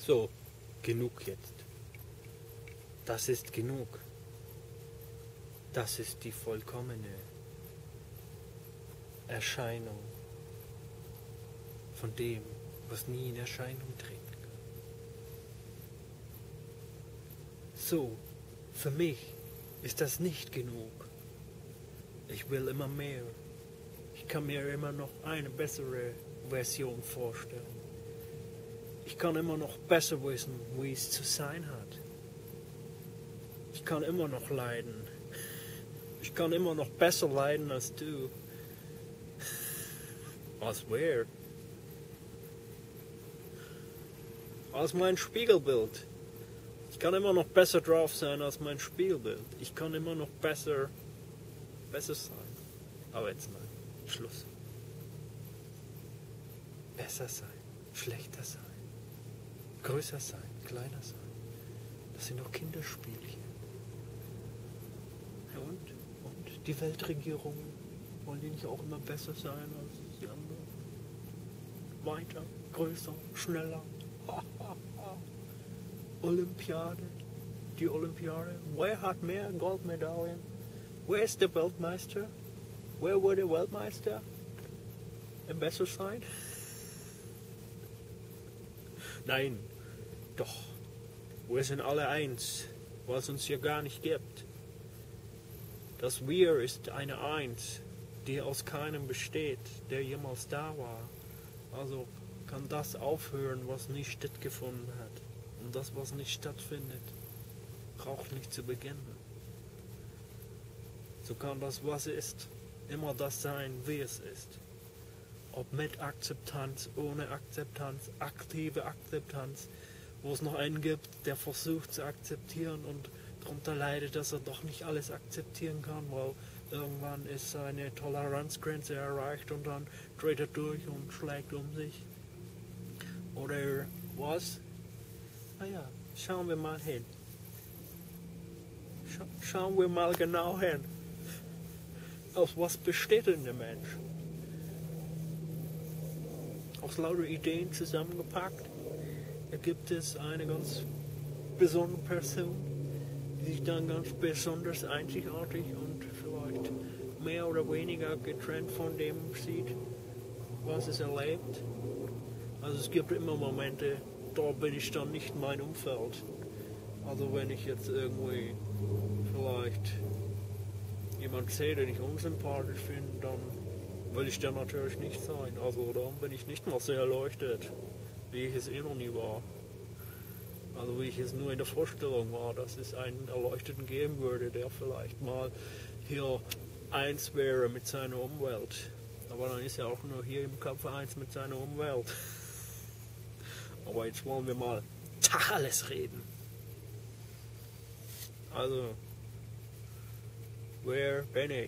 So, genug jetzt. Das ist genug. Das ist die vollkommene Erscheinung von dem, was nie in Erscheinung treten kann. So, für mich ist das nicht genug. Ich will immer mehr. Ich kann mir immer noch eine bessere Version vorstellen. Ich kann immer noch besser wissen, wie es zu sein hat. Ich kann immer noch leiden. Ich kann immer noch besser leiden als du. Als wer? Als mein Spiegelbild. Ich kann immer noch besser drauf sein als mein Spiegelbild. Ich kann immer noch besser sein. Aber jetzt mal, Schluss. Besser sein, schlechter sein, größer sein, kleiner sein. Das sind doch Kinderspielchen. Ja und die Weltregierungen wollen die nicht auch immer besser sein als die anderen? Weiter, größer, schneller. Olympiade, die Olympiade. Wer hat mehr Goldmedaillen? Wer ist der Weltmeister? Wer wurde Weltmeister? Im besser sein? Nein, doch. Wir sind alle eins, was uns ja gar nicht gibt. Das Wir ist eine Eins, die aus keinem besteht, der jemals da war. Also kann das aufhören, was nicht stattgefunden hat. Und das, was nicht stattfindet, braucht nicht zu beginnen. So kann das, was ist, immer das sein, wie es ist. Ob mit Akzeptanz, ohne Akzeptanz, aktive Akzeptanz, wo es noch einen gibt, der versucht zu akzeptieren und darunter leidet, dass er doch nicht alles akzeptieren kann, weil irgendwann ist seine Toleranzgrenze erreicht und dann dreht er durch und schlägt um sich. Oder was? Naja, schauen wir mal hin. Schauen wir mal genau hin. Aus was besteht denn der Mensch? Aus lauter Ideen zusammengepackt ergibt es eine ganz besondere Person, die sich dann ganz besonders einzigartig und vielleicht mehr oder weniger getrennt von dem sieht, was es erlebt. Also es gibt immer Momente, da bin ich dann nicht mein Umfeld. Also wenn ich jetzt irgendwie vielleicht jemand sehe, den ich unsympathisch finde, dann will ich der natürlich nicht sein. Also dann bin ich nicht mehr so erleuchtet, wie ich es eh noch nie war. Also wie ich es nur in der Vorstellung war, dass es einen Erleuchteten geben würde, der vielleicht mal hier eins wäre mit seiner Umwelt. Aber dann ist er auch nur hier im Kopf eins mit seiner Umwelt. Aber jetzt wollen wir mal Tacheles reden. Also, wer bin ich?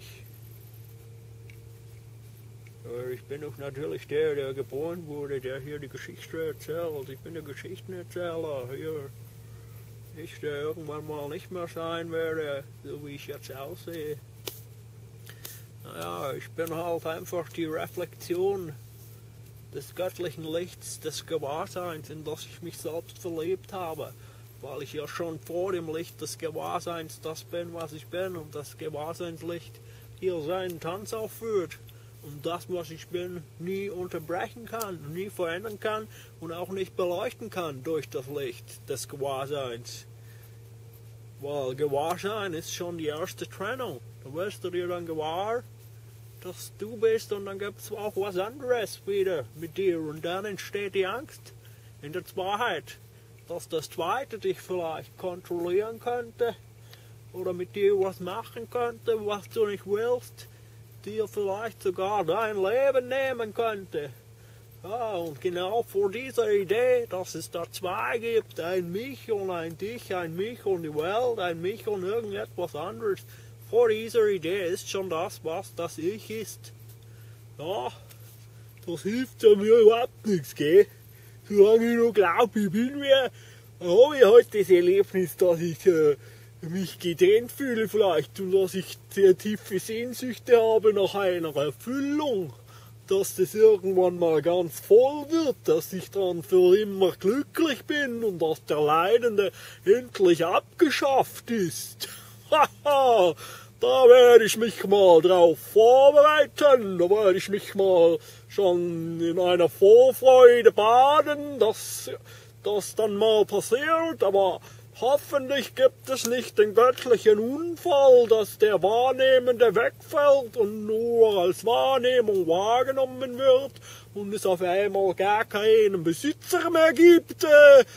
Ich bin doch natürlich der geboren wurde, der hier die Geschichte erzählt. Ich bin der Geschichtenerzähler hier. Ich, der irgendwann mal nicht mehr sein werde, so wie ich jetzt aussehe. Naja, ich bin halt einfach die Reflexion des göttlichen Lichts, des Gewahrseins, in das ich mich selbst verliebt habe. Weil ich ja schon vor dem Licht des Gewahrseins das bin, was ich bin, und das Gewahrseinslicht hier seinen Tanz aufführt. Und das, was ich bin, nie unterbrechen kann, nie verändern kann und auch nicht beleuchten kann durch das Licht des Gewahrseins. Weil Gewahrsein ist schon die erste Trennung. Da wirst du dir dann gewahr, dass du bist, und dann gibt es auch was anderes wieder mit dir. Und dann entsteht die Angst in der Zweiheit, dass das Zweite dich vielleicht kontrollieren könnte oder mit dir was machen könnte, was du nicht willst, dir vielleicht sogar dein Leben nehmen könnte. Ja, und genau vor dieser Idee, dass es da zwei gibt, ein Mich und ein Dich, ein Mich und die Welt, ein Mich und irgendetwas anderes, vor dieser Idee ist schon das, was das Ich ist. Ja, das hilft ja mir überhaupt nichts, gell? Solange ich noch glaube, ich bin wer, dann habe ich halt das Erlebnis, dass ich mich getrennt fühle vielleicht und dass ich sehr tiefe Sehnsüchte habe nach einer Erfüllung, dass das irgendwann mal ganz voll wird, dass ich dann für immer glücklich bin und dass der Leidende endlich abgeschafft ist. Haha, da werde ich mich mal drauf vorbereiten, da werde ich mich mal schon in einer Vorfreude baden, dass das dann mal passiert, aber hoffentlich gibt es nicht den göttlichen Unfall, dass der Wahrnehmende wegfällt und nur als Wahrnehmung wahrgenommen wird und es auf einmal gar keinen Besitzer mehr gibt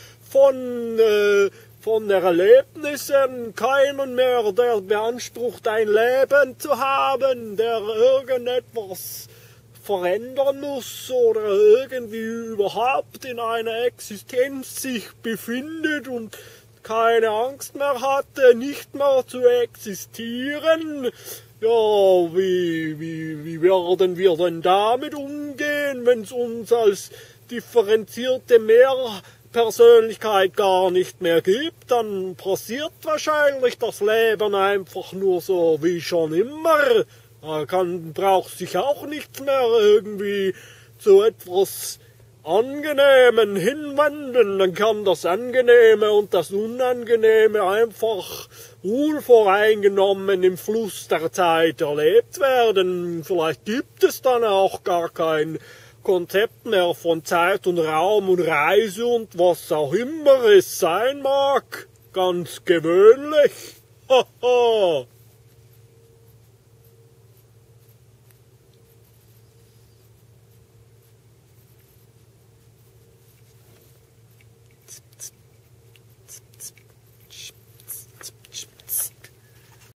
von den Erlebnissen, keinen mehr, der beansprucht, ein Leben zu haben, der irgendetwas verändern muss oder irgendwie überhaupt in einer Existenz sich befindet und keine Angst mehr hatte, nicht mehr zu existieren. Ja, wie werden wir denn damit umgehen, wenn es uns als differenzierte Mehrpersönlichkeit gar nicht mehr gibt? Dann passiert wahrscheinlich das Leben einfach nur so wie schon immer. Braucht sich auch nichts mehr irgendwie zu etwas Angenehmen hinwenden, dann kann das Angenehme und das Unangenehme einfach unvoreingenommen im Fluss der Zeit erlebt werden. Vielleicht gibt es dann auch gar kein Konzept mehr von Zeit und Raum und Reise und was auch immer es sein mag. Ganz gewöhnlich. Haha.